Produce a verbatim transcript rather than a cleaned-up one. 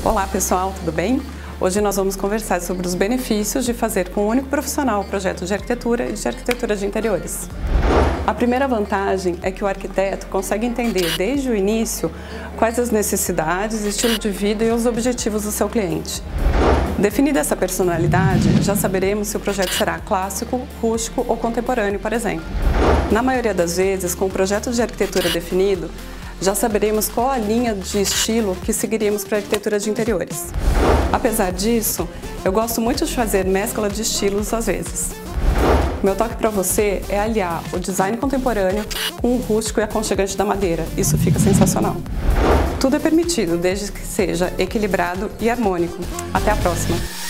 Olá pessoal, tudo bem? Hoje nós vamos conversar sobre os benefícios de fazer com um único profissional projetos de arquitetura e de arquitetura de interiores. A primeira vantagem é que o arquiteto consegue entender desde o início quais as necessidades, estilo de vida e os objetivos do seu cliente. Definida essa personalidade, já saberemos se o projeto será clássico, rústico ou contemporâneo, por exemplo. Na maioria das vezes, com o projeto de arquitetura definido, já saberemos qual a linha de estilo que seguiríamos para a arquitetura de interiores. Apesar disso, eu gosto muito de fazer mescla de estilos às vezes. Meu toque para você é aliar o design contemporâneo com o rústico e aconchegante da madeira. Isso fica sensacional. Tudo é permitido, desde que seja equilibrado e harmônico. Até a próxima!